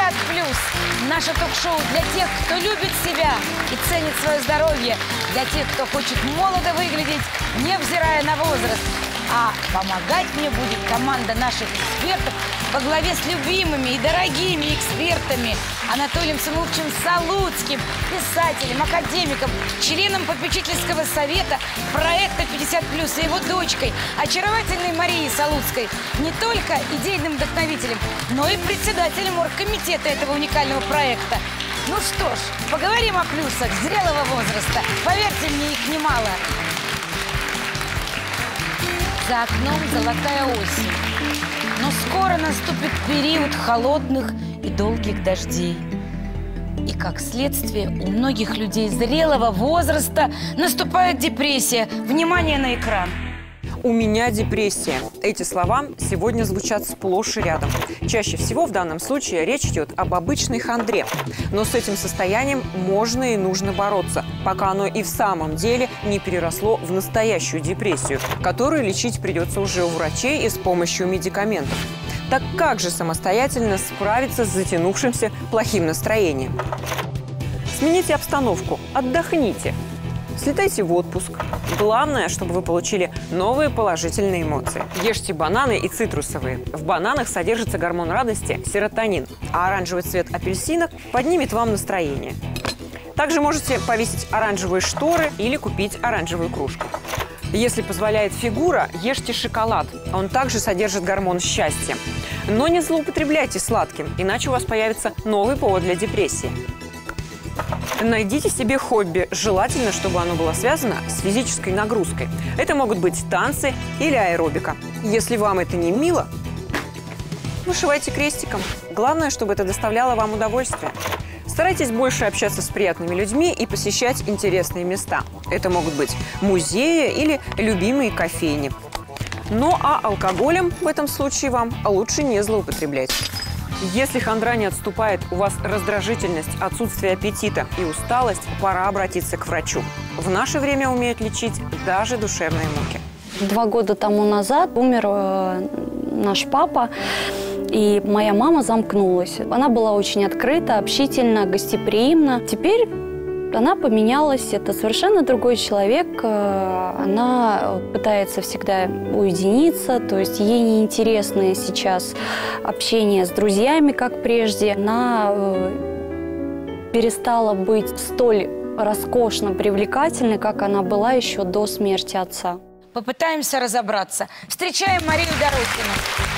Наше ток-шоу для тех, кто любит себя и ценит свое здоровье, для тех, кто хочет молодо выглядеть, невзирая на возраст. А помогать мне будет команда наших экспертов во главе с любимыми и дорогими экспертами Анатолием Самойловичем Салуцким, писателем, академиком, членом попечительского совета проекта 50+, и его дочкой, очаровательной Марией Салуцкой, не только идейным вдохновителем, но и председателем оргкомитета этого уникального проекта. Ну что ж, поговорим о плюсах зрелого возраста. Поверьте мне, их немало. За окном золотая осень, но скоро наступит период холодных и долгих дождей. И как следствие у многих людей зрелого возраста наступает депрессия. Внимание на экран. «У меня депрессия». Эти слова сегодня звучат сплошь и рядом. Чаще всего в данном случае речь идет об обычной хандре. Но с этим состоянием можно и нужно бороться, пока оно и в самом деле не переросло в настоящую депрессию, которую лечить придется уже у врачей и с помощью медикаментов. Так как же самостоятельно справиться с затянувшимся плохим настроением? Смените обстановку, отдохните. Слетайте в отпуск. Главное, чтобы вы получили новые положительные эмоции. Ешьте бананы и цитрусовые. В бананах содержится гормон радости – серотонин, а оранжевый цвет апельсина поднимет вам настроение. Также можете повесить оранжевые шторы или купить оранжевую кружку. Если позволяет фигура, ешьте шоколад. Он также содержит гормон счастья. Но не злоупотребляйте сладким, иначе у вас появится новый повод для депрессии. Найдите себе хобби. Желательно, чтобы оно было связано с физической нагрузкой. Это могут быть танцы или аэробика. Если вам это не мило, вышивайте крестиком. Главное, чтобы это доставляло вам удовольствие. Старайтесь больше общаться с приятными людьми и посещать интересные места. Это могут быть музеи или любимые кофейни. Ну а алкоголем в этом случае вам лучше не злоупотреблять. Если хандра не отступает, у вас раздражительность, отсутствие аппетита и усталость, пора обратиться к врачу. В наше время умеют лечить даже душевные муки. 2 года тому назад умер наш папа, и моя мама замкнулась. Она была очень открыта, общительна, гостеприимна. Теперь она поменялась, это совершенно другой человек. Она пытается всегда уединиться, то есть ей неинтересно сейчас общение с друзьями, как прежде. Она перестала быть столь роскошно привлекательной, как она была еще до смерти отца. Попытаемся разобраться. Встречаем Марию Дорохину.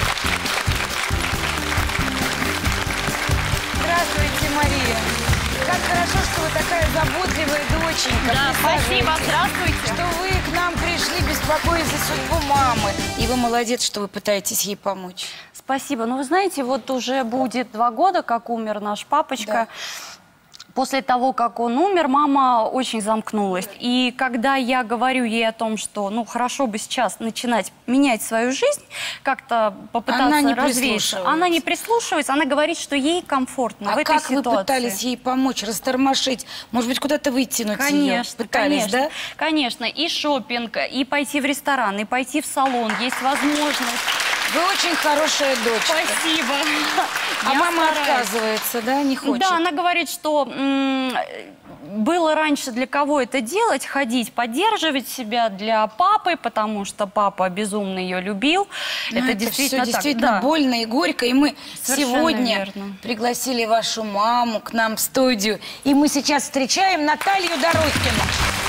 Здравствуйте, Мария. Как хорошо, что вы такая заботливая доченька. Да, спасибо, здравствуйте. Что вы к нам пришли, беспокоясь за судьбу мамы. И вы молодец, что вы пытаетесь ей помочь. Спасибо. Ну, вы знаете, вот уже будет 2 года, как умер наш папочка. Да. После того, как он умер, мама очень замкнулась. И когда я говорю ей о том, что, ну, хорошо бы сейчас начинать менять свою жизнь, как-то попытаться развеяться. Она не прислушивается, она говорит, что ей комфортно в этой ситуации. А как вы пытались ей помочь, растормошить? Может быть, куда-то вытянуть ее? Конечно, Пытались, конечно, да? конечно. И шопинг, и пойти в ресторан, и пойти в салон. Есть возможность. Вы очень хорошая дочка. Спасибо. А мама отказывается, да, не хочет? Да, она говорит, что было раньше для кого это делать, ходить, поддерживать себя для папы, потому что папа безумно ее любил. Это действительно все так. действительно Да. больно и горько. И мы Совершенно сегодня верно. пригласили вашу маму к нам в студию. И мы сейчас встречаем Наталью Дорохину.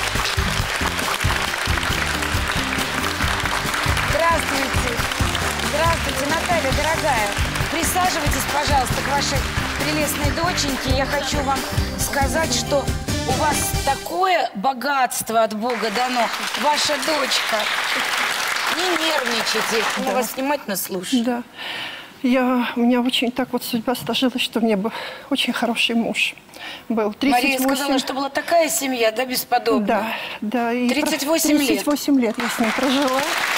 Здравствуйте. Здравствуйте, Наталья, дорогая. Присаживайтесь, пожалуйста, к вашей прелестной доченьке. Я хочу вам сказать, что у вас такое богатство от Бога дано. Ваша дочка. Не нервничайте. Я вас внимательно слушаю. Да. У меня очень так вот судьба сложилась, что у меня был очень хороший муж. Был 38... Мария сказала, что была такая семья, да, бесподобная? Да, да. И 38 лет. 38 лет я с ним прожила.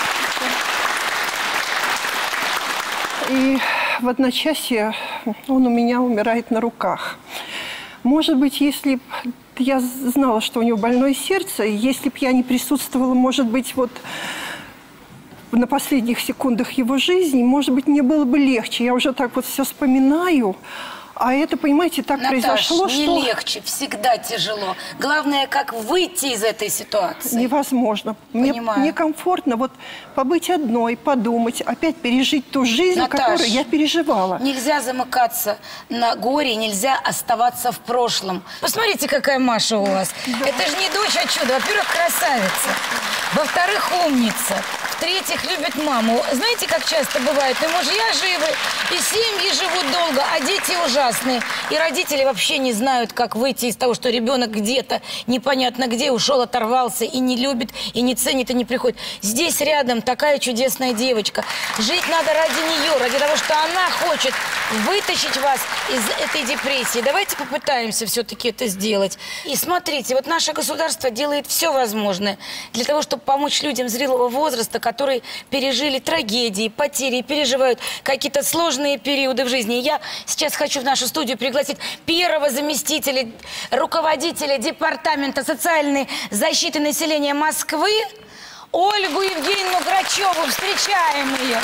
И в одночасье он у меня умирает на руках. Может быть, если б я знала, что у него больное сердце, если бы я не присутствовала, может быть, вот на последних секундах его жизни, может быть, мне было бы легче. Я уже так вот все вспоминаю. А это, понимаете, так Наташ, произошло, не что легче, всегда тяжело. Главное, как выйти из этой ситуации. невозможно. Мне комфортно вот побыть одной, подумать, опять пережить ту жизнь, Наташ, которую я переживала. Нельзя замыкаться на горе, нельзя оставаться в прошлом. Посмотрите, какая Маша у вас. Да. Это же не дочь, а чудо. Во-первых, красавица. Во-вторых, умница. В-третьих, любит маму. Знаете, как часто бывает? И мужья живы, и семьи живут долго, а дети ужасные. И родители вообще не знают, как выйти из того, что ребенок где-то, непонятно где, ушел, оторвался, и не любит, и не ценит, и не приходит. Здесь рядом такая чудесная девочка. Жить надо ради нее, ради того, что она хочет вытащить вас из этой депрессии. Давайте попытаемся все-таки это сделать. И смотрите, вот наше государство делает все возможное для того, чтобы помочь людям зрелого возраста, которые пережили трагедии, потери, переживают какие-то сложные периоды в жизни. И я сейчас хочу в нашу студию пригласить первого заместителя руководителя Департамента социальной защиты населения Москвы Ольгу Евгеньевну Грачеву. Встречаем ее.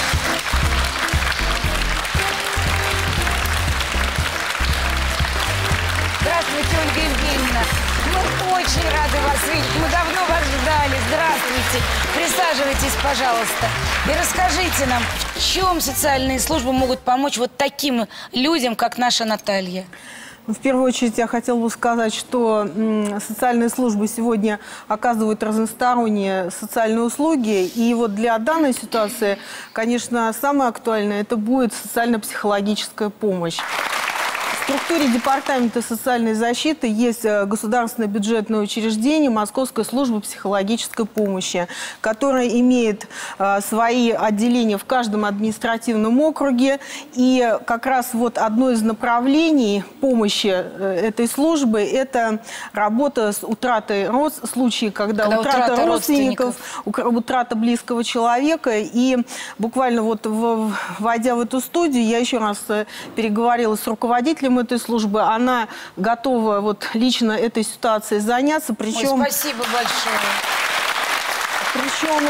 Здравствуйте, Ольга Евгеньевна. Мы очень рады вас видеть. Мы давно вас ждали. Здравствуйте. Присаживайтесь, пожалуйста. И расскажите нам, в чем социальные службы могут помочь вот таким людям, как наша Наталья? В первую очередь я хотела бы сказать, что социальные службы сегодня оказывают разносторонние социальные услуги. И вот для данной ситуации, конечно, самое актуальное – это будет социально-психологическая помощь. В структуре Департамента социальной защиты есть государственное бюджетное учреждение Московская служба психологической помощи, которая имеет свои отделения в каждом административном округе. И как раз вот одно из направлений помощи этой службы – это работа с утратой случаи, когда утрата родственников, утрата близкого человека. И буквально вот войдя в эту студию, я еще раз переговорила с руководителем этой службы, она готова вот лично этой ситуацией заняться. Причем, спасибо большое. Причем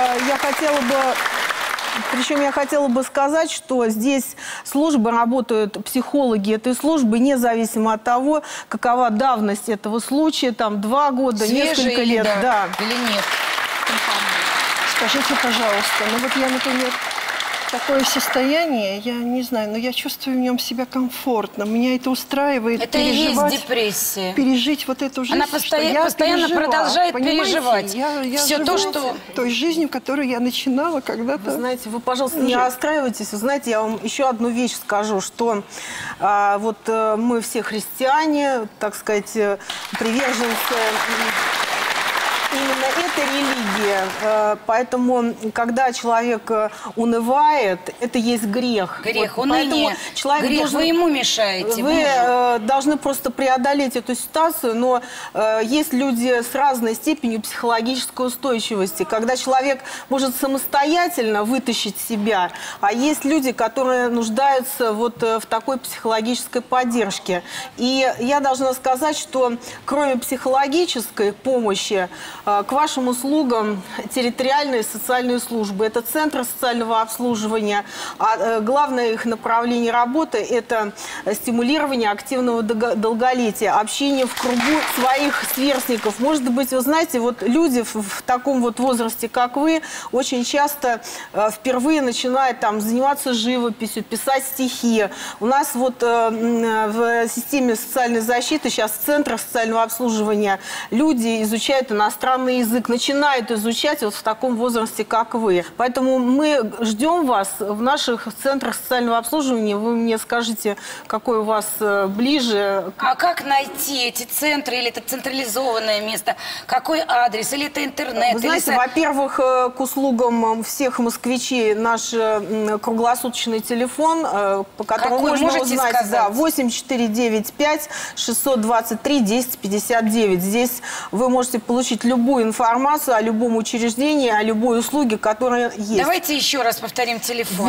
я хотела бы сказать, что здесь службы работают психологи этой службы, независимо от того, какова давность этого случая, там 2 года, несколько лет. Да. Или нет. Скажите, пожалуйста, ну вот я, например, такое состояние, я не знаю, но я чувствую в нем себя комфортно. Меня это устраивает. Это и есть депрессия. Пережить вот эту жизнь, она постоянно продолжает переживать. Все то, что... той жизнью, которую я начинала когда-то. Вы знаете, вы, пожалуйста, не расстраивайтесь. Вы знаете, я вам еще одну вещь скажу, что вот мы все христиане, так сказать, приверженцы именно этой религии. Поэтому, когда человек унывает, это есть грех. Грех, уныние. Грех, вы ему мешаете. Вы должны просто преодолеть эту ситуацию, но есть люди с разной степенью психологической устойчивости, когда человек может самостоятельно вытащить себя, а есть люди, которые нуждаются вот в такой психологической поддержке. И я должна сказать, что кроме психологической помощи, к вашим услугам территориальные социальные службы. Это центры социального обслуживания. А главное их направление работы – это стимулирование активного долголетия, общение в кругу своих сверстников. Может быть, вы знаете, вот люди в таком вот возрасте, как вы, очень часто впервые начинают там заниматься живописью, писать стихи. У нас вот в системе социальной защиты сейчас в центрах социального обслуживания люди изучают иностранный язык, начинают изучать вот в таком возрасте, как вы. Поэтому мы ждем вас в наших центрах социального обслуживания. Вы мне скажите, какой у вас ближе. А как найти эти центры? Или это централизованное место? Какой адрес? Или это интернет? Вы знаете, во-первых, к услугам всех москвичей наш круглосуточный телефон, по которому можно узнать, да, 8495 623 1059. Здесь вы можете получить любую информацию о любом учреждении, о любой услуге, которая есть. Давайте еще раз повторим телефон.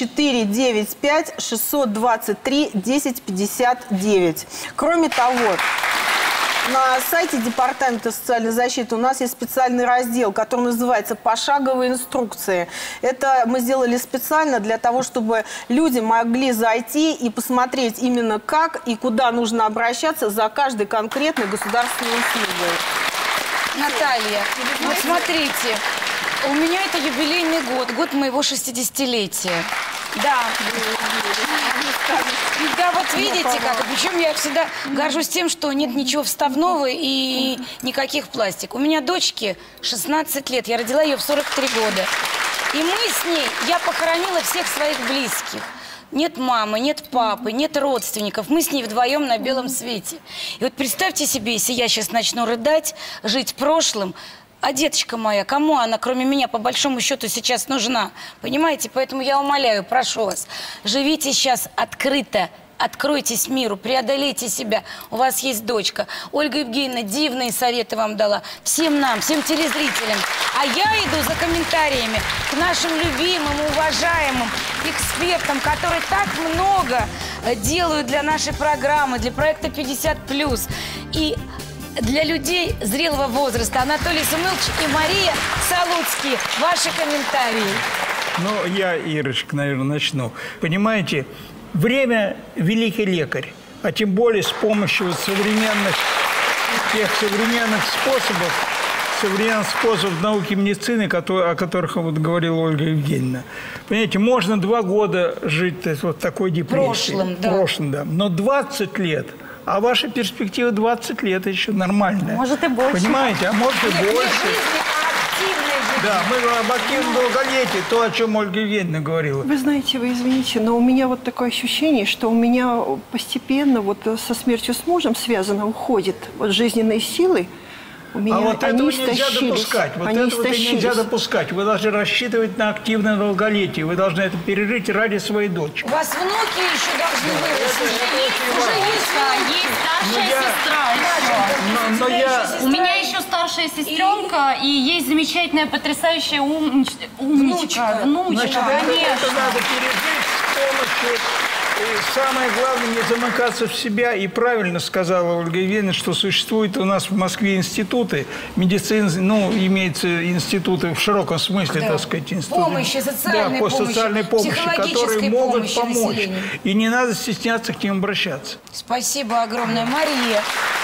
8495 623 1059. Кроме того, на сайте Департамента социальной защиты у нас есть специальный раздел, который называется «Пошаговые инструкции». Это мы сделали специально для того, чтобы люди могли зайти и посмотреть именно как и куда нужно обращаться за каждой конкретной государственной услугой. Наталья, вот смотрите, у меня это юбилейный год моего 60-летия. Да. Да, вот видите как. Причем я всегда горжусь тем, что нет ничего вставного и никаких пластик. У меня дочке 16 лет, я родила ее в 43 года. И мы с ней, я похоронила всех своих близких. Нет мамы, нет папы, нет родственников. Мы с ней вдвоем на белом свете. И вот представьте себе, если я сейчас начну рыдать, жить прошлым, а деточка моя, кому она, кроме меня, по большому счету, сейчас нужна? Понимаете? Поэтому я умоляю, прошу вас, живите сейчас открыто, откройтесь миру, преодолейте себя. У вас есть дочка. Ольга Евгеньевна дивные советы вам дала. Всем нам, всем телезрителям. А я иду за комментариями к нашим любимым, уважаемым экспертам, которые так много делают для нашей программы, для проекта 50+. И для людей зрелого возраста. Анатолий Самуилович и Мария Салуцкие. Ваши комментарии. Ну, я, Ирочка, наверное, начну. Понимаете, время – великий лекарь. А тем более с помощью вот современных способов науки и медицины, о которых вот говорила Ольга Евгеньевна. Понимаете, можно 2 года жить вот такой депрессией. Прошлым, да. Но 20 лет... А ваша перспектива 20 лет еще нормальная. Может и больше. Понимаете, а может и больше. Да, мы об активном долголетии, то, о чем Ольга Евгеньевна говорила. Вы знаете, вы извините, но у меня вот такое ощущение, что у меня постепенно вот со смертью с мужем связано, уходит вот жизненные силы. У меня а вот этого нельзя истощились. допускать. Вот этого нельзя допускать. Вы должны рассчитывать на активное долголетие. Вы должны это пережить ради своей дочери. У вас внуки еще должны вырасти. Уже есть старшая сестра. У меня еще старшая сестренка, и есть замечательная, потрясающая умничка. Внучка, значит, конечно. Это надо пережить с помощью... И самое главное, не замыкаться в себя. И правильно сказала Ольга Евгеньевна, что существуют у нас в Москве институты медицины, ну, имеются институты в широком смысле, так сказать, институты. Помощи, социальной помощи, социальной помощи, которые могут помочь. Населению. И не надо стесняться к ним обращаться. Спасибо огромное, Мария.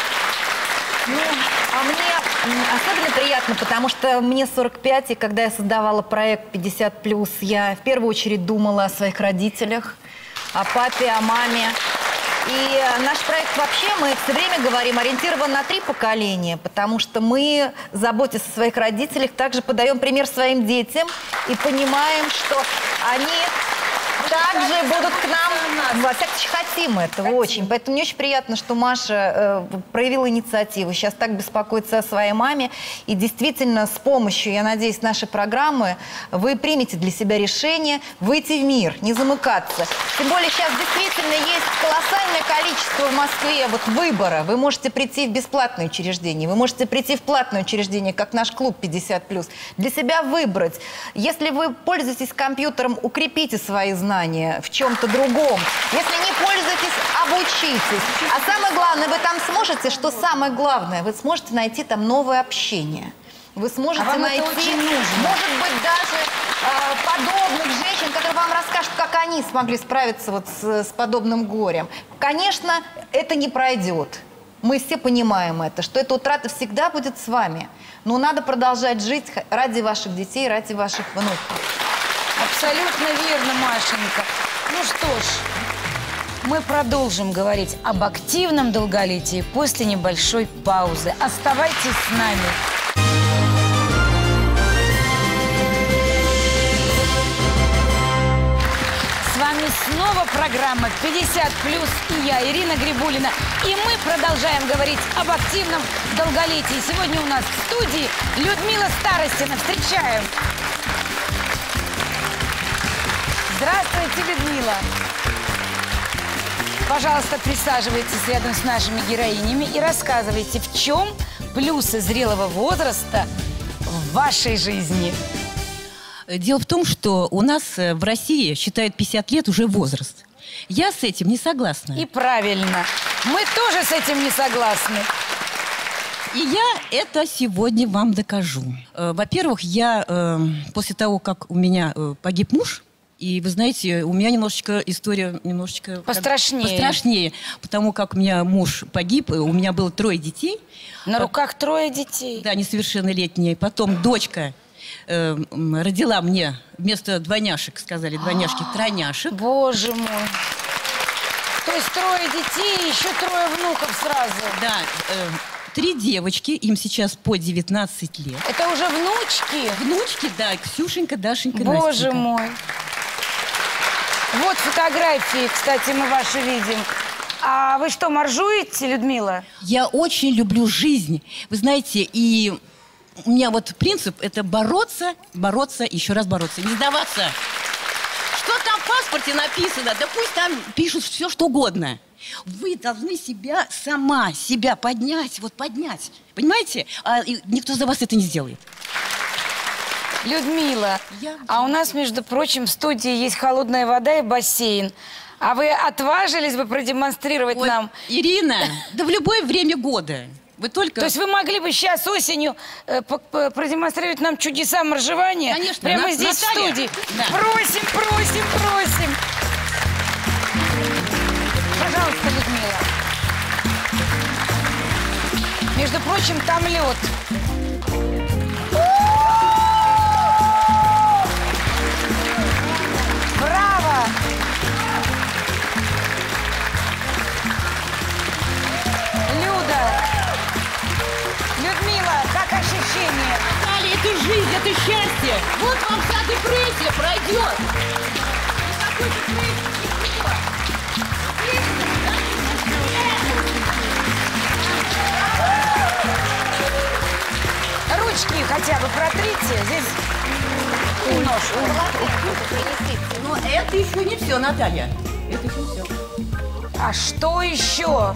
А мне особенно приятно, потому что мне 45, и когда я создавала проект 50+, я в первую очередь думала о своих родителях, о папе, о маме. И наш проект вообще, мы все время говорим, ориентирован на 3 поколения, потому что мы, заботясь о своих родителях, также подаем пример своим детям и понимаем, что они также будут к нам, во всяком случае, хотим этого очень. Поэтому мне очень приятно, что Маша проявила инициативу, сейчас так беспокоится о своей маме. И действительно, с помощью, я надеюсь, нашей программы вы примете для себя решение выйти в мир, не замыкаться. Тем более сейчас действительно есть колоссальное количество в Москве выбора. Вы можете прийти в бесплатное учреждение, вы можете прийти в платное учреждение, как наш клуб 50+. Для себя выбрать. Если вы пользуетесь компьютером, укрепите свои знания в чем-то другом. Если не пользуетесь, обучитесь. А самое главное, вы там сможете, что самое главное, вы сможете найти там новое общение. Вы сможете найти, может быть, даже подобных женщин, которые вам расскажут, как они смогли справиться с подобным горем. Конечно, это не пройдет. Мы все понимаем это, что эта утрата всегда будет с вами. Но надо продолжать жить ради ваших детей, ради ваших внуков. Абсолютно верно, Машенька. Ну что ж, мы продолжим говорить об активном долголетии после небольшой паузы. Оставайтесь с нами. С вами снова программа 50+, и я, Ирина Грибулина. И мы продолжаем говорить об активном долголетии. Сегодня у нас в студии Людмила Старостина. Встречаем. Здравствуйте, Людмила. Пожалуйста, присаживайтесь рядом с нашими героинями и рассказывайте, в чем плюсы зрелого возраста в вашей жизни. Дело в том, что у нас в России считают 50 лет уже возраст. Я с этим не согласна. И правильно. Мы тоже с этим не согласны. И я это сегодня вам докажу. Во-первых, я после того, как у меня погиб муж, и вы знаете, у меня история немножечко пострашнее, потому как у меня муж погиб, у меня было 3 детей. На руках 3 детей? Да, несовершеннолетние. Потом дочка родила мне вместо двойняшек, сказали двойняшки, тройняшек. Боже мой. То есть 3 детей и еще 3 внуков сразу? Да. 3 девочки, им сейчас по 19 лет. Это уже внучки? Внучки, да. Ксюшенька, Дашенька, Боже Настенька. мой. Вот фотографии, кстати, мы ваши видим. А вы что, моржуете, Людмила? Я очень люблю жизнь. Вы знаете, и у меня вот принцип – это бороться, еще раз бороться, не сдаваться. Что там в паспорте написано? Да пусть там пишут все, что угодно. Вы должны себя поднять, поднять. Понимаете? А никто за вас это не сделает. Людмила, а у нас, между прочим, в студии есть холодная вода и бассейн. А вы отважились бы продемонстрировать нам? Ирина, да в любое время года. Вы только... То есть вы могли бы сейчас осенью продемонстрировать нам чудеса моржевания? Конечно. Прямо здесь, Наталья. в студии. Да. Просим, просим, просим. Пожалуйста, Людмила. Между прочим, там лед. Браво! Люда! Людмила, как ощущение? Наталья, это жизнь, это счастье. Вот вам вся депрессия пройдет. Никакой депрессии не ручки хотя бы протрите. Здесь немножко. Но это еще не все, Наталья. Это еще не все. А что еще?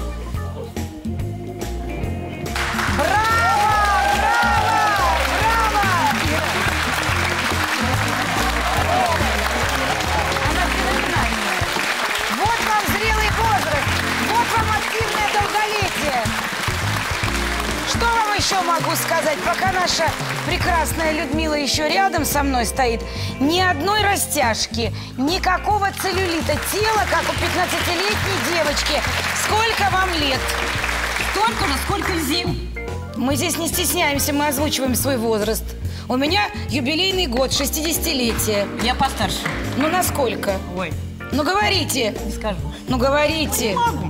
Еще могу сказать, пока наша прекрасная Людмила еще рядом со мной стоит, ни одной растяжки, никакого целлюлита. Тело, как у 15-летней девочки. Сколько вам лет? Столько же, сколько зим. Мы здесь не стесняемся, мы озвучиваем свой возраст. У меня юбилейный год, 60-летие. Я постарше. Ну, насколько? Ой. Ну, говорите. Не скажу. Ну, говорите. Не могу.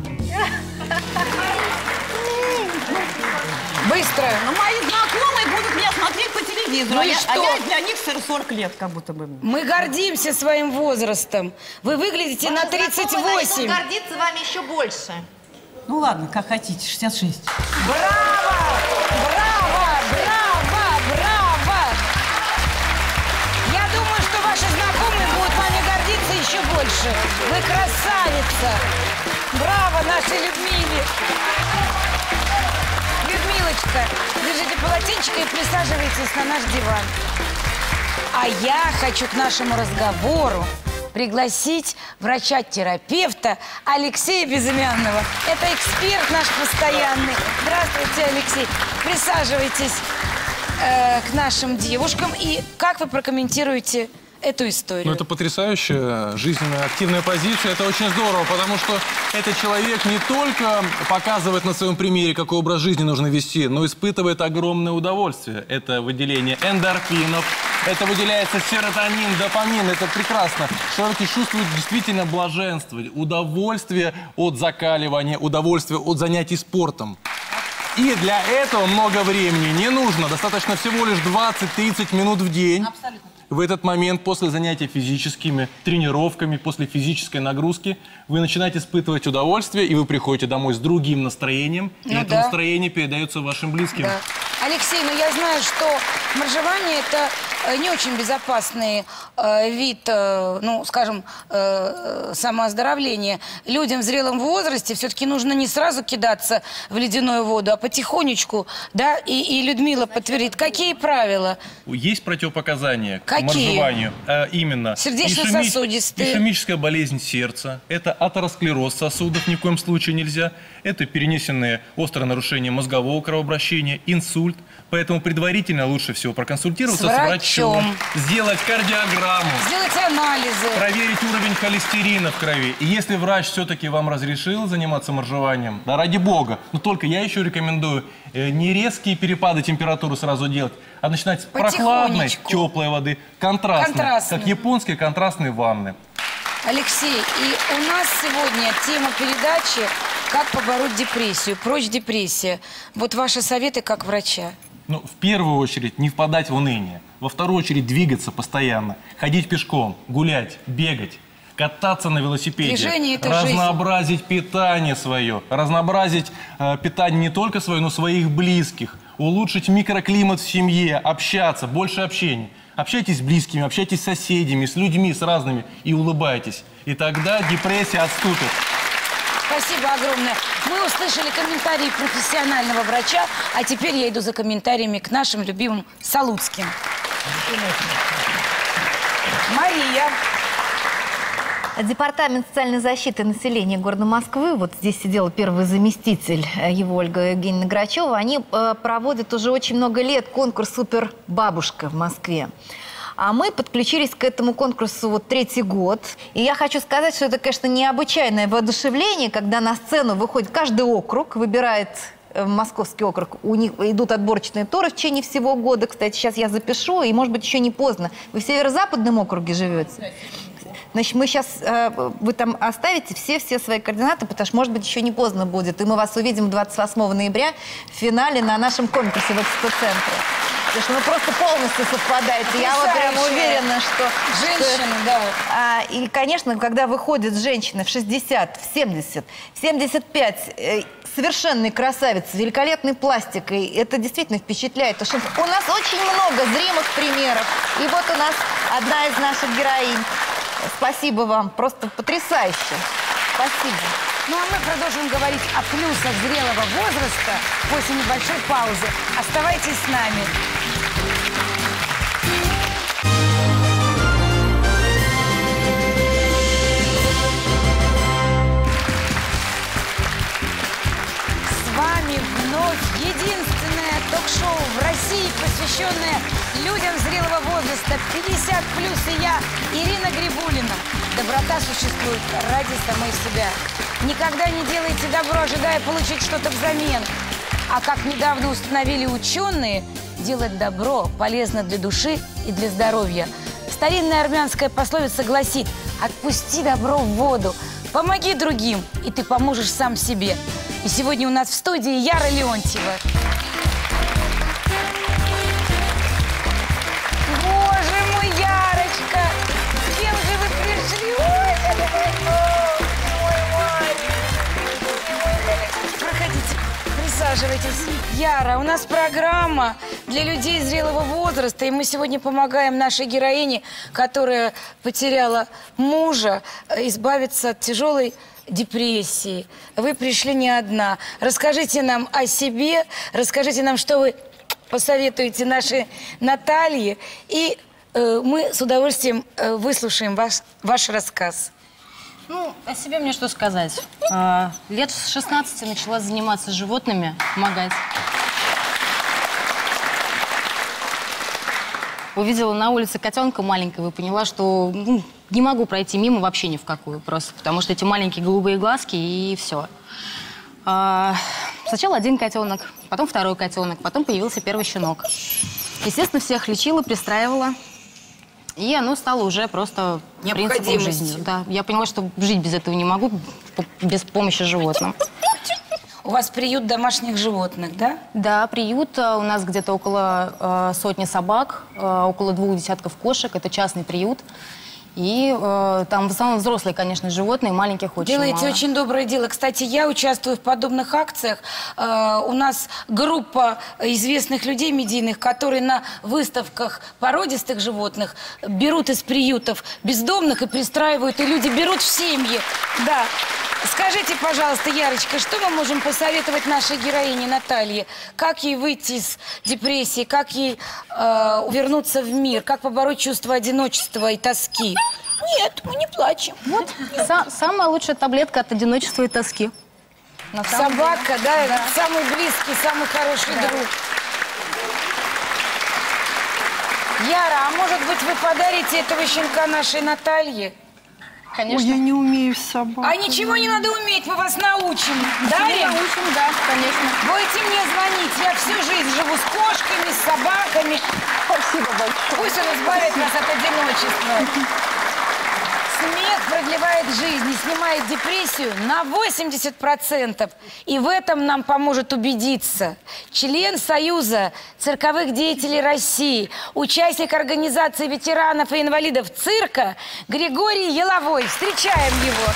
Быстро. Но мои знакомые будут меня смотреть по телевизору. Ну и что? А я для них 40 лет как будто бы. Мы гордимся своим возрастом. Вы выглядите на 38. Гордиться вами еще больше. Ну ладно, как хотите, 66. Браво! Браво! Браво! Браво! Я думаю, что ваши знакомые будут вами гордиться еще больше. Вы красавица! Браво нашей Людмиле! Людмилочка, держите полотенчика и присаживайтесь на наш диван. А я хочу к нашему разговору пригласить врача-терапевта Алексея Безымянного. Это эксперт наш постоянный. Здравствуйте, Алексей. Присаживайтесь к нашим девушкам. И как вы прокомментируете эту историю? Ну, это потрясающая жизненная, активная позиция. Это очень здорово, потому что этот человек не только показывает на своем примере, какой образ жизни нужно вести, но испытывает огромное удовольствие. Это выделение эндорфинов, это выделяется серотонин, допамин. Это прекрасно. Человек чувствует действительно блаженство, удовольствие от закаливания, удовольствие от занятий спортом. И для этого много времени не нужно. Достаточно всего лишь 20-30 минут в день. Абсолютно. В этот момент, после занятия физическими тренировками, после физической нагрузки, вы начинаете испытывать удовольствие, и вы приходите домой с другим настроением, и это настроение передается вашим близким. Да. Алексей, ну я знаю, что моржевание – это не очень безопасный вид, ну, скажем, самооздоровления. Людям в зрелом возрасте все-таки нужно не сразу кидаться в ледяную воду, а потихонечку, да? И Людмила подтвердит. Какие правила? Есть противопоказания к Какие? моржеванию. Именно Сердечно-сосудистые. ишемическая болезнь сердца. Это атеросклероз сосудов, ни в коем случае нельзя. Это перенесенные острые нарушения мозгового кровообращения, инсульт. Поэтому предварительно лучше всего проконсультироваться с врачом, сделать кардиограмму, сделать анализы, проверить уровень холестерина в крови. И если врач все-таки вам разрешил заниматься моржеванием, да ради бога, но только я еще рекомендую не резкие перепады температуры сразу делать, а начинать с прохладной, теплой воды, контрастной, как японские контрастные ванны. Алексей, и у нас сегодня тема передачи «Как побороть депрессию», «Прочь депрессия». Вот ваши советы как врача. Ну, в первую очередь, не впадать в уныние. Во вторую очередь, двигаться постоянно. Ходить пешком, гулять, бегать, кататься на велосипеде. Движение – это разнообразить питание свое. Разнообразить питание не только свое, но своих близких. Улучшить микроклимат в семье, общаться, больше общения. Общайтесь с близкими, общайтесь с соседями, с людьми, с разными и улыбайтесь. И тогда депрессия отступит. Спасибо огромное. Мы услышали комментарии профессионального врача, а теперь я иду за комментариями к нашим любимым Салуцким. Мария. Департамент социальной защиты населения города Москвы, вот здесь сидела первый заместитель его, Ольга Евгеньевна Грачева, они проводят уже очень много лет конкурс «Супербабушка» в Москве. А мы подключились к этому конкурсу вот 3-й год. И я хочу сказать, что это, конечно, необычайное воодушевление, когда на сцену выходит каждый округ, выбирает московский округ. У них идут отборочные туры в течение всего года. Кстати, сейчас я запишу, и, может быть, еще не поздно. Вы в северо-западном округе живете? Значит, мы сейчас, вы там оставите все свои координаты, потому что, может быть, еще не поздно будет. И мы вас увидим 28 ноября в финале на нашем конкурсе в экспоцентре. Потому что вы просто полностью совпадаете. Я вот прям уверена, что... Женщины, да. И, конечно, когда выходят женщины в 60, в 70, в 75... совершенный красавец, великолепной пластикой. Это действительно впечатляет. Потому что у нас очень много зримых примеров. И вот у нас одна из наших героинь. Спасибо вам. Просто потрясающе. Спасибо. Ну, а мы продолжим говорить о плюсах зрелого возраста после небольшой паузы. Оставайтесь с нами. Единственное ток-шоу в России, посвященное людям зрелого возраста 50 плюс, и я, Ирина Грибулина. Доброта существует ради самой себя. Никогда не делайте добро, ожидая получить что-то взамен. А как недавно установили ученые, делать добро полезно для души и для здоровья. Старинная армянская пословица гласит: «Отпусти добро в воду, помоги другим, и ты поможешь сам себе». И сегодня у нас в студии Яра Леонтьева. Боже мой, Ярочка! С кем же вы пришли? Ой, это мой мальчик! Проходите, присаживайтесь. Яра, у нас программа для людей зрелого возраста, и мы сегодня помогаем нашей героине, которая потеряла мужа, избавиться от тяжелой депрессии. Вы пришли не одна. Расскажите нам о себе, расскажите нам, что вы посоветуете нашей Наталье, и мы с удовольствием выслушаем ваш рассказ. Ну, о себе мне что сказать. Лет с 16 начала заниматься животными, помогать. Увидела на улице котенка маленького и поняла, что не могу пройти мимо вообще ни в какую просто, потому что эти маленькие голубые глазки и все. Сначала один котенок, потом второй котенок, потом появился первый щенок. Естественно, всех лечила, пристраивала, и оно стало уже просто принципом жизни. Да, я поняла, что жить без этого не могу, без помощи животным. У вас приют домашних животных, да? Да, приют. У нас где-то около 100 собак, около 2 десятков кошек. Это частный приют. И там в основном взрослые, конечно, животные, маленьких очень Делаете мало. очень доброе дело. Кстати, я участвую в подобных акциях. У нас группа известных людей медийных, которые на выставках породистых животных берут из приютов бездомных и пристраивают, и люди берут в семьи. Да. Скажите, пожалуйста, Ярочка, что мы можем посоветовать нашей героине Наталье? Как ей выйти из депрессии, как ей вернуться в мир, как побороть чувство одиночества и тоски? Нет, мы не плачем. Вот самая лучшая таблетка от одиночества и тоски. Собака, да, самый близкий, самый хороший друг. Яра, а может быть, вы подарите этого щенка нашей Наталье? Конечно. Ой, я не умею с собакой. А ничего не надо уметь, мы вас научим. Дарья? Научим, да, конечно. Будете мне звонить. Я всю жизнь живу с кошками, с собаками. Спасибо большое. Пусть он избавит нас от одиночества. Смех продлевает жизнь и снимает депрессию на 80%. И в этом нам поможет убедиться член Союза цирковых деятелей России, участник организации ветеранов и инвалидов цирка Григорий Еловой. Встречаем его.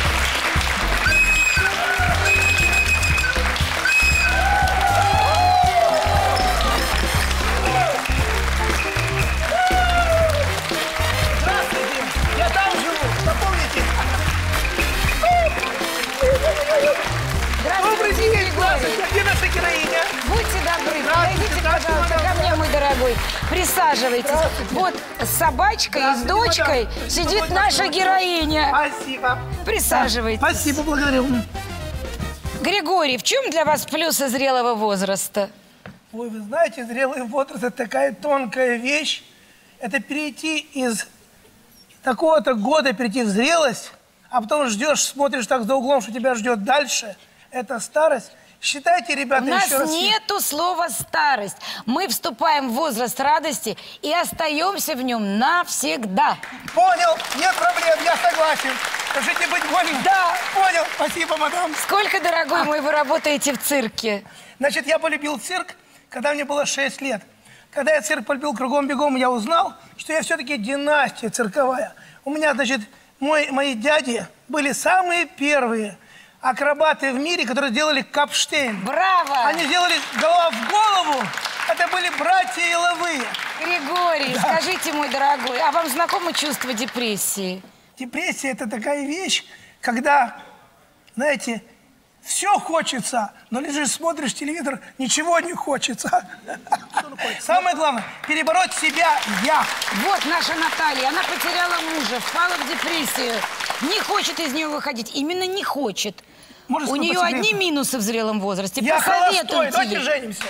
Добрый день, Григорий. где наша героиня? Будьте добры, подойдите, пожалуйста, ко мне, мой дорогой. Присаживайтесь. Вот с собачкой и с дочкой сидит наша героиня. Спасибо. Присаживайтесь. Спасибо, благодарю. Григорий, в чем для вас плюсы зрелого возраста? Ой, вы знаете, зрелый возраст – это такая тонкая вещь. Это перейти из такого-то года, перейти в зрелость, а потом ждешь, смотришь так за углом, что тебя ждет дальше. Это старость. Считайте, ребята, У нас еще раз. нету слова «старость». Мы вступаем в возраст радости и остаемся в нем навсегда. Понял, нет проблем, я согласен. Скажите, быть больным? Да. Понял, спасибо, мадам. Сколько, дорогой мой, вы работаете в цирке? Значит, я полюбил цирк, когда мне было 6 лет. Когда я цирк полюбил кругом-бегом, я узнал, что я все-таки династия цирковая. У меня, значит, мои дяди были самые первые акробаты в мире, которые делали капштейн. Браво! Они делали голова в голову. Это были братья Еловые. Григорий, скажите, мой дорогой, а вам знакомо чувство депрессии? Депрессия – это такая вещь, когда, знаете, все хочется, но лежишь, смотришь телевизор, ничего не хочется. Самое главное – перебороть себя «я». Вот наша Наталья, она потеряла мужа, впала в депрессию, не хочет из нее выходить, именно не хочет. У нее одни минусы в зрелом возрасте. Я холостой, Посоветуйте давайте ей. женимся.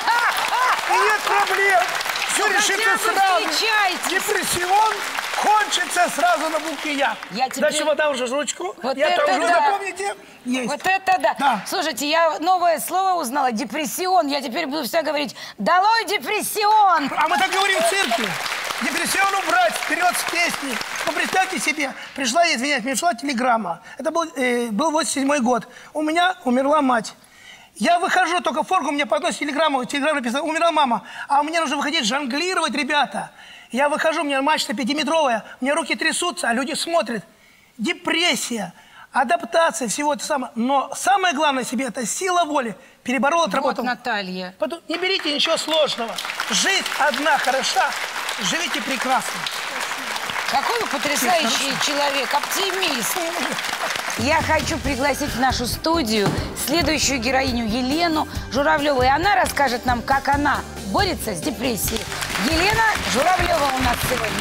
Нет проблем. Все решится сразу. Встречайтесь. Депрессион кончится сразу на букве «я». Дальше вот там уже ручку. Вот я это тоже, да. запомните. Есть. Вот это да. Слушайте, я новое слово узнала. Депрессион. Я теперь буду всегда говорить «Долой депрессион». А мы так говорим в цирке. Депрессион убрать, вперед с песней. Ну, представьте себе, пришла, извиняюсь, мне пришла телеграмма. Это был 87-й год. У меня умерла мать. Я выхожу, только форгу мне подносит телеграмму. Телеграмма написала, умерла мама. А мне нужно выходить жонглировать, ребята. Я выхожу, у меня мачта 5-метровая, у меня руки трясутся, а люди смотрят. Депрессия, адаптация, всего это самое. Но самое главное себе, это сила воли. Переборола, отработала. Вот, Наталья. Не берите ничего сложного. Жизнь одна хороша, живите прекрасно. Какой вы потрясающий человек, оптимист. Я хочу пригласить в нашу студию следующую героиню Елену Журавлеву. И она расскажет нам, как она борется с депрессией. Елена Журавлева у нас сегодня.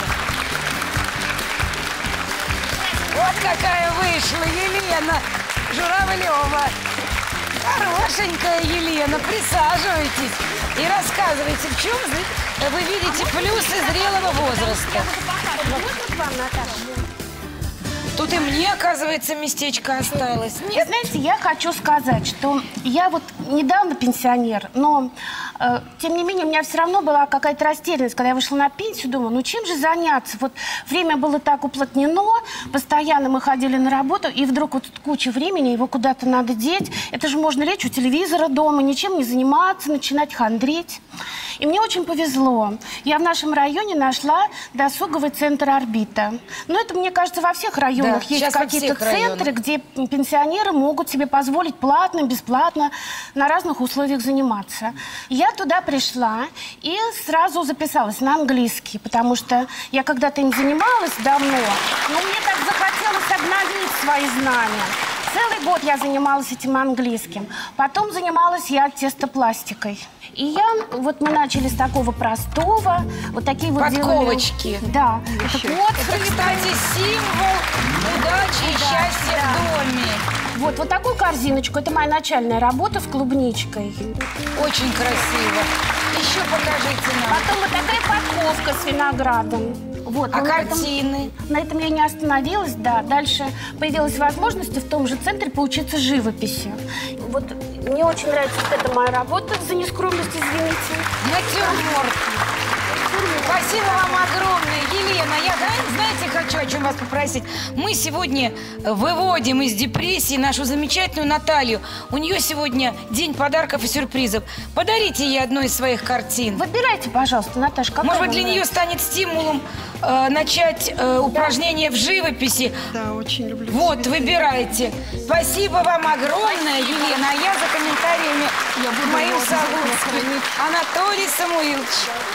Вот какая вышла Елена Журавлева. Хорошенькая Елена, присаживайтесь и рассказывайте, в чем вы видите плюсы зрелого возраста. Тут и мне, оказывается, местечко осталось. Нет, знаете, я хочу сказать, что я вот недавно пенсионер, но тем не менее у меня все равно была какая-то растерянность, когда я вышла на пенсию, думаю, ну чем же заняться? Вот время было так уплотнено, постоянно мы ходили на работу, и вдруг вот куча времени, его куда-то надо деть. Это же можно лечь у телевизора дома, ничем не заниматься, начинать хандрить. И мне очень повезло. Я в нашем районе нашла досуговый центр «Орбита». Но это, мне кажется, во всех районах есть какие-то центры, где пенсионеры могут себе позволить платно, бесплатно, на разных условиях заниматься. Я туда пришла и сразу записалась на английский, потому что я когда-то им занималась давно, но мне так захотелось обновить свои знания. Целый год я занималась этим английским. Потом занималась я тестопластикой. И мы начали с такого простого, вот такие вот подковочки. Да. Это, кстати, символ удачи и счастья в доме. Вот такую корзиночку. Это моя начальная работа с клубничкой. Очень красиво. Еще покажите нам. Потом вот такая подковка с виноградом. Вот, а картины? На этом я не остановилась, да. Дальше появилась возможность в том же центре поучиться живописи. Вот мне очень нравится вот эта моя работа, за нескромность, извините. Натюрморт. Спасибо вам огромное, Елена. Я, знаете, хочу о чем вас попросить. Мы сегодня выводим из депрессии нашу замечательную Наталью. У нее сегодня день подарков и сюрпризов. Подарите ей одну из своих картин. Выбирайте, пожалуйста, Наташа. Может быть, для нее станет стимулом начать упражнения в живописи. Да, очень люблю. Вот, выбирайте. Спасибо вам огромное, Елена. А я за комментариями к моим Салуцким. Анатолий Самуилович.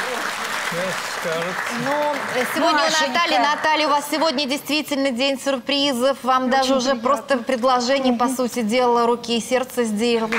Сегодня Машенька. у Наталья, у вас сегодня действительно день сюрпризов. Вам даже уже просто предложение, по сути дела, руки и сердце сделали.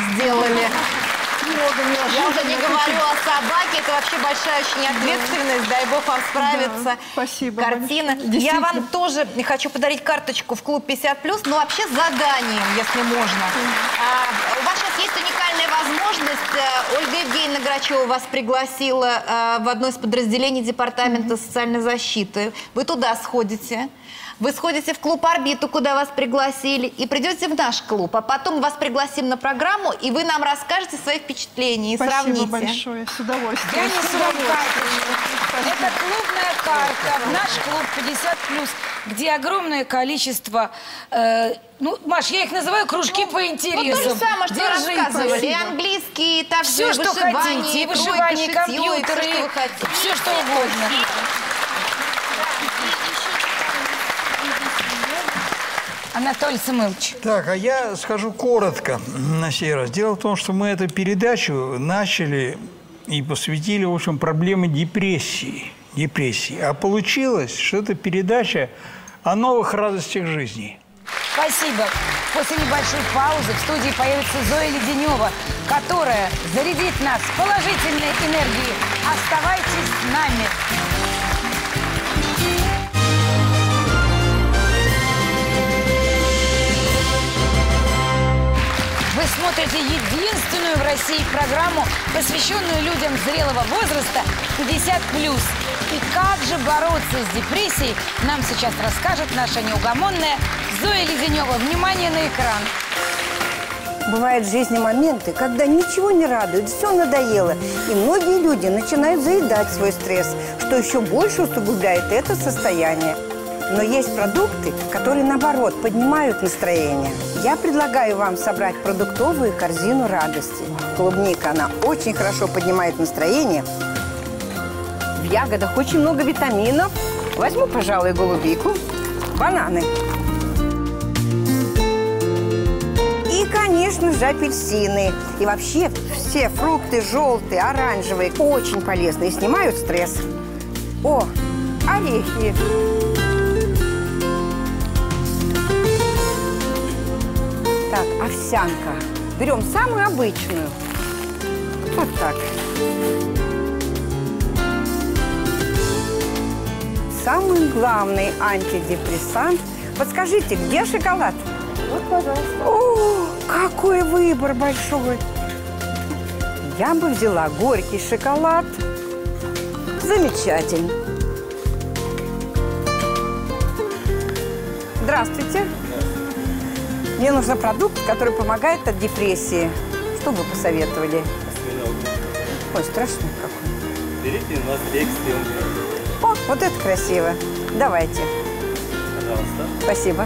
Я уже не говорю о собаке, это вообще большая очень ответственность, дай бог вам справиться. Да, спасибо. Картина. Я вам тоже хочу подарить карточку в клуб 50+, но вообще с заданием, если можно. У вас сейчас есть уникальная возможность. Ольга Евгеньевна Грачева вас пригласила в одно из подразделений Департамента социальной защиты. Вы туда сходите. Вы сходите в клуб «Орбиту», куда вас пригласили, и придете в наш клуб. А потом вас пригласим на программу, и вы нам расскажете свои впечатления и сравните. Спасибо большое, с удовольствием. Я несу вам карточку. Это клубная карта в наш клуб 50+, где огромное количество... Маш, я их называю кружки по интересам. Вот то же самое, что Держите. рассказывали. И английский, и также все, что хотите. И вышивание, тройка, шитье, компьютеры, все, что угодно. Анатолий Самуилович. Так, а я скажу коротко на сей раз. Дело в том, что мы эту передачу начали и посвятили, в общем, проблеме депрессии. А получилось, что это передача о новых радостях жизни. Спасибо. После небольшой паузы в студии появится Зоя Леденева, которая зарядит нас положительной энергией. Оставайтесь с нами. Вы смотрите единственную в России программу, посвященную людям зрелого возраста 50+. И как же бороться с депрессией, нам сейчас расскажет наша неугомонная Зоя Леденева. Внимание на экран. Бывают в жизни моменты, когда ничего не радует, все надоело. И многие люди начинают заедать свой стресс, что еще больше усугубляет это состояние. Но есть продукты, которые, наоборот, поднимают настроение. Я предлагаю вам собрать продуктовую корзину радости. Клубника, она очень хорошо поднимает настроение. В ягодах очень много витаминов. Возьму, пожалуй, голубику, бананы. И, конечно же, апельсины. И вообще все фрукты желтые, оранжевые, очень полезные, снимают стресс. О, орехи. Так, овсянка. Берем самую обычную. Вот так. Самый главный антидепрессант. Подскажите, где шоколад? Вот, пожалуйста. О, какой выбор большой. Я бы взяла горький шоколад. Замечательно. Здравствуйте. Мне нужен продукт, который помогает от депрессии. Что бы посоветовали? Ой, страшный какой. Берите у нас экстремум. О, вот это красиво. Давайте. Пожалуйста. Спасибо.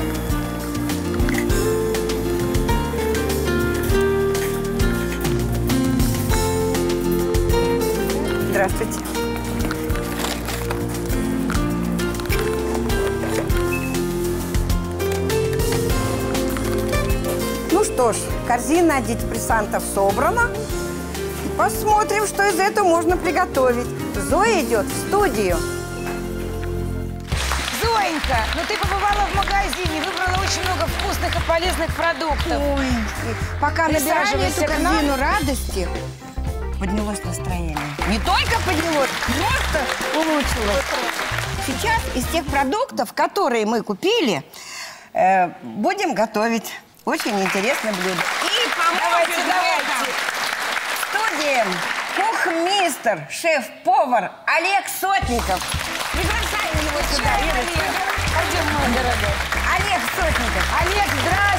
Здравствуйте. Ну что ж, корзина антидепрессантов собрана. Посмотрим, что из этого можно приготовить. Зоя идет в студию. Зоя, Танька, ну ты побывала в магазине, выбрала очень много вкусных и полезных продуктов. Ой, пока набирали эту Присаживайся к нам. корзину радости, поднялось настроение. Не только поднялось, просто улучшилось. Сейчас из тех продуктов, которые мы купили, будем готовить очень интересное блюдо. И поможет в студии кухмистер, шеф-повар Олег Сотников. Приглашаем его сюда. Пойдем, мой дорогой. Олег Сотников. Олег,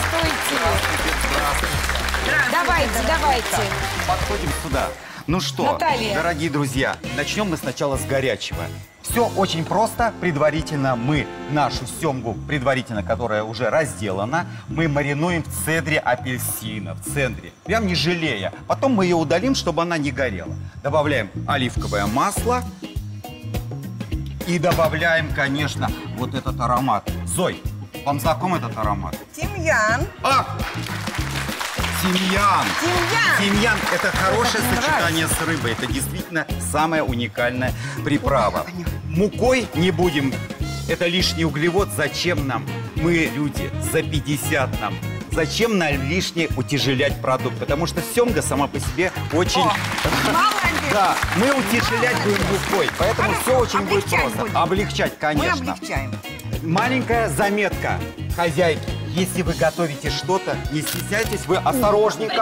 здравствуйте. Давайте. Подходим сюда. Ну что, Наталья. дорогие друзья, начнем мы сначала с горячего. Все очень просто. Предварительно мы нашу семгу, которая уже разделана, мы маринуем в цедре апельсина, в центре, прям не жалея. Потом мы ее удалим, чтобы она не горела. Добавляем оливковое масло и добавляем, конечно, вот этот аромат. Зой, вам знаком этот аромат? Тимьян. Тимьян. Тимьян – это хорошее сочетание с рыбой. Это действительно самая уникальная приправа. Мукой не будем. Это лишний углевод. Зачем нам? Мы люди за 50 нам. Зачем нам лишнее утяжелять продукт? Потому что семга сама по себе очень... Да, мы утяжелять будем мукой. Поэтому все очень будет просто. Облегчать, конечно. Мы облегчаем. Маленькая заметка, хозяйки. Если вы готовите что-то, не стесняйтесь, вы осторожненько,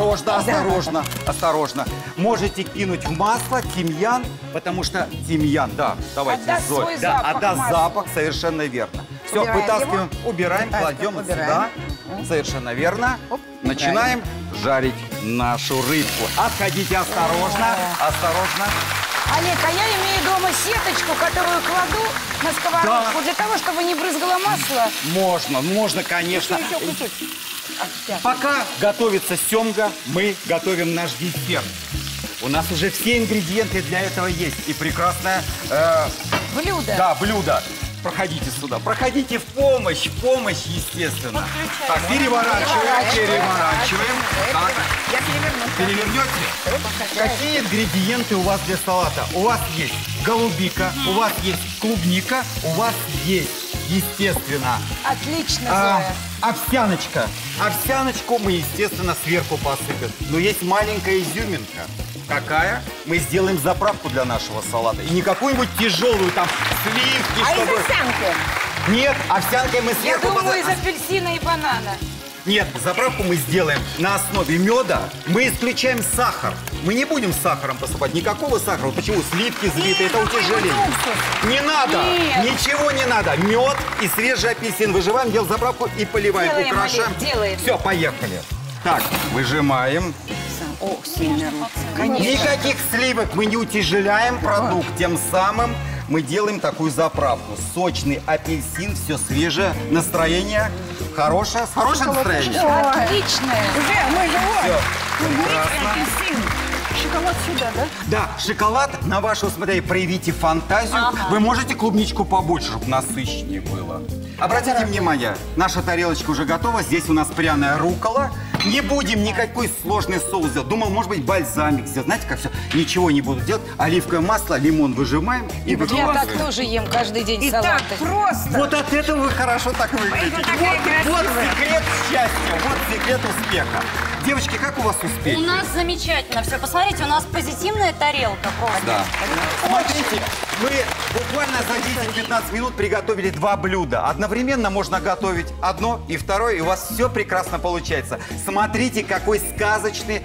осторожно. Можете кинуть в масло тимьян, потому что тимьян, Отдаст свой запах отдаст маслу. запах, совершенно верно. Все, вытаскиваем, убираем, кладем вот сюда. Совершенно верно. Начинаем жарить нашу рыбку. Отходите осторожно. Олег, а я имею дома сеточку, которую кладу на сковородку для того, чтобы не брызгало масло. Можно, конечно. Пока готовится семга, мы готовим наш десерт. У нас уже все ингредиенты для этого есть. И прекрасное... Блюдо. Да, блюдо. Проходите сюда. Проходите в помощь, естественно. Так, переворачиваем. Так. Я переверну. Перевернете? Какие ингредиенты у вас для салата? У вас есть голубика, у вас есть клубника, у вас есть, естественно... Отлично, Зоя. Овсяночка. Овсяночку мы, естественно, сверху посыпем. Но есть маленькая изюминка. Какая? Мы сделаем заправку для нашего салата. И не какую-нибудь тяжелую, там, сливки, чтобы... из овсянки? Нет, овсянкой мы Я сверху... думаю, из апельсина и банана. Нет, заправку мы сделаем на основе меда. Мы исключаем сахар. Мы не будем сахаром посыпать. Никакого сахара. Почему? Сливки взбиты, это утяжеление. Не надо. Нет. Ничего не надо. Мед и свежий апельсин. Выжимаем, делаем заправку и поливаем. Делаем, украшаем. Олег, делаем. Все, поехали. Так, выжимаем. Ох, сильно руки. Конечно. Никаких сливок, мы не утяжеляем продукт. Тем самым мы делаем такую заправку. Сочный апельсин, все свежее. Настроение хорошее. Хорошее настроение? Отличное. Мы же Все, прекрасно. апельсин. Шоколад сюда, да? Да, шоколад, на ваше усмотрение, проявите фантазию. Вы можете клубничку побольше, чтобы насыщеннее было. Обратите внимание, наша тарелочка уже готова. Здесь у нас пряная руккола. Не будем никакой сложный соус делать. Думал, может быть, бальзамик сделать. Знаете, как все? Ничего не буду делать. Оливковое масло, лимон выжимаем и Я выкладываем. так тоже ем каждый день И салаты. так просто. Вот от этого вы хорошо так выглядите. Вот секрет счастья, вот секрет успеха. Девочки, как у вас успехи? У нас замечательно все. Посмотрите, у нас позитивная тарелка просто. Да. Смотрите, мы буквально за 10-15 минут приготовили 2 блюда. Одновременно можно готовить одно и второе, и у вас все прекрасно получается. Смотрите, какой сказочный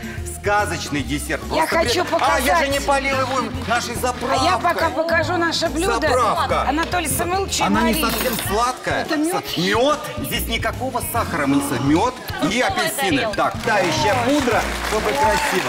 десерт. Я Просто хочу показать. я же не полил его нашей заправкой. А я пока покажу наше блюдо. Заправка. Анатолий Самуилович и Она не Мария. совсем сладкая. Это мед? Мед. Здесь никакого сахара. Мед и апельсины. Так, тающая пудра, чтобы красиво.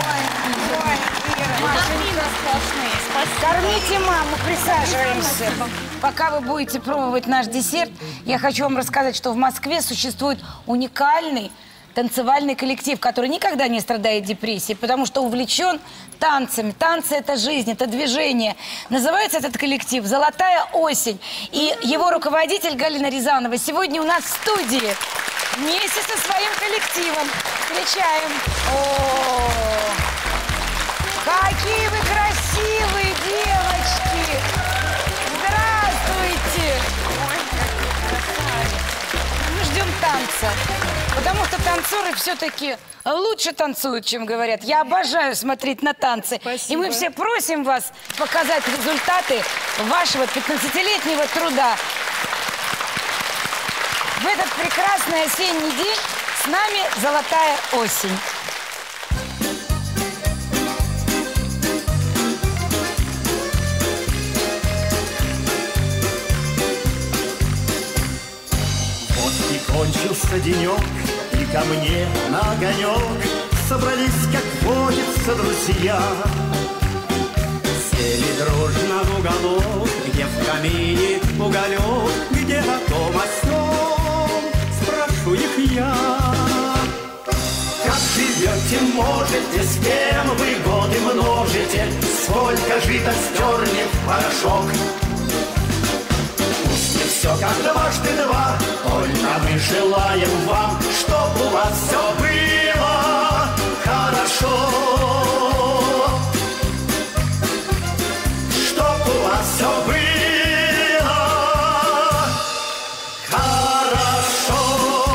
Кормите маму, присаживаемся. Пока вы будете пробовать наш десерт, я хочу вам рассказать, что в Москве существует уникальный танцевальный коллектив, который никогда не страдает депрессией, потому что увлечен танцами. Танцы – это жизнь, это движение. Называется этот коллектив «Золотая осень». И его руководитель Галина Рязанова сегодня у нас в студии вместе со своим коллективом. Встречаем. Какие вы красивые девочки! Здравствуйте! танцоры все-таки лучше танцуют, чем говорят. Я обожаю смотреть на танцы. Спасибо. И мы все просим вас показать результаты вашего 15-летнего труда. В этот прекрасный осенний день с нами «Золотая осень». Кончился денек, и ко мне на огонек собрались, как водится, друзья. Сели дружно в уголок, где в камине уголек, где о том о сём, спрошу их я. Как живете, можете, с кем вы годы множите, сколько жито стерли в порошок. Все как дважды два, только мы желаем вам, чтоб у вас все было хорошо. Чтоб у вас все было хорошо.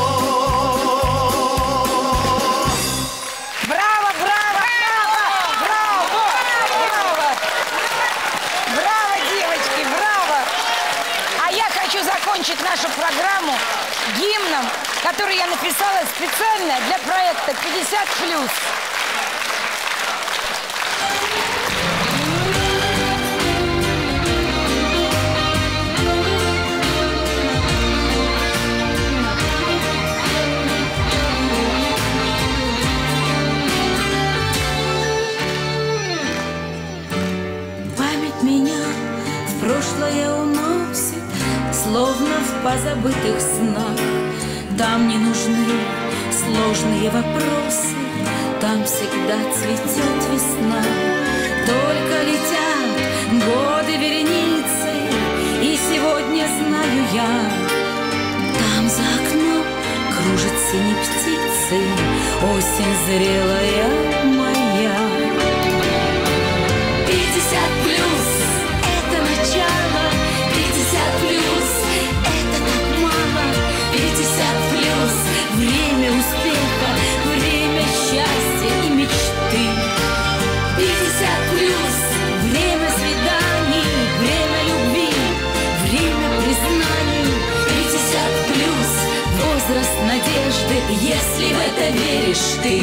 Браво, браво, браво, браво, браво! Браво, девочки, браво! А я хочу закончить нашу программу гимном, который я написала специально для проекта 50+. Память меня в прошлое уносит, словно в позабытых снах. Там не нужны сложные вопросы, там всегда цветет весна. Только летят годы вереницей, и сегодня знаю я, там за окном кружат синие птицы, осень зрелая моя. 50+, это начало, 50+, это так мало, 50+, время успеха, время счастья и мечты. 50+, время свиданий, время любви, время признаний. 50+, возраст надежды, если в это веришь ты.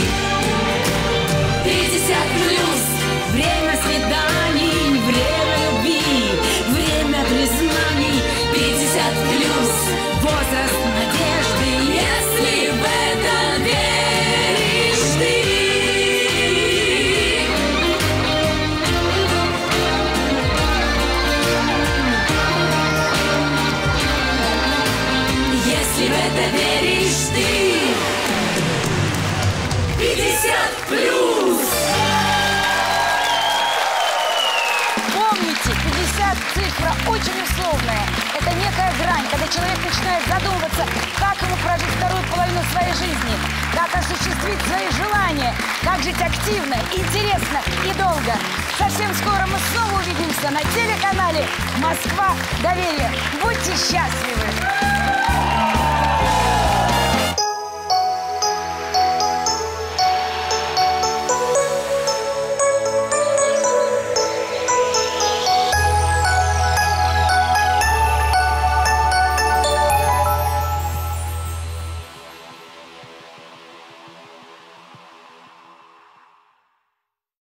50+, время свиданий, время любви, время признаний. 50+, возраст надежды, если в это веришь ты. Если в это веришь ты. 50+. Помните, 50 цифра очень условная. Это некая грань, когда человек начинает задумываться, как ему прожить вторую половину своей жизни, как осуществить свои желания, как жить активно, интересно и долго. Совсем скоро мы снова увидимся на телеканале «Москва. Доверие». Будьте счастливы!